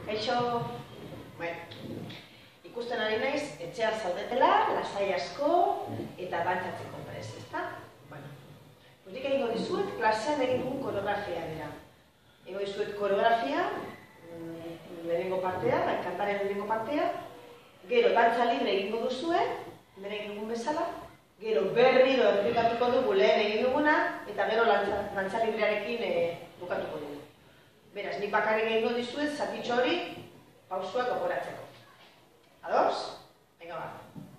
Kaixo, ikusten ari naiz, etxean zaudetela, lasai asko eta dantzatzeko prest, ezta? Nik egingo dizuet, klasean egin dugun koreografia dira. Egingo dizuet koreografia, lehenengo partea, kantaren lehenengo partea, gero dantza libre egingo duzue, lehen egin dugun bezala, gero berriro errepikatuko dugu lehen egin duguna, eta gero dantza librearekin bukatuko dugu. Beraz, nik bakarrik egingo dizuet, zatitxo hori, pausuak gogoratzeko. Ados? Venga, ba.